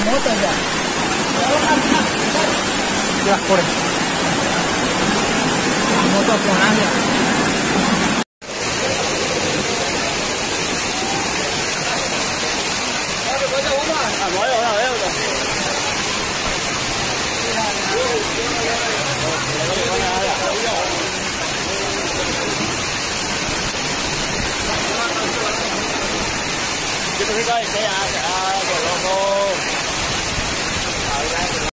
moto ya. Ya, corre. La moto con área. Cái này cái à, rồi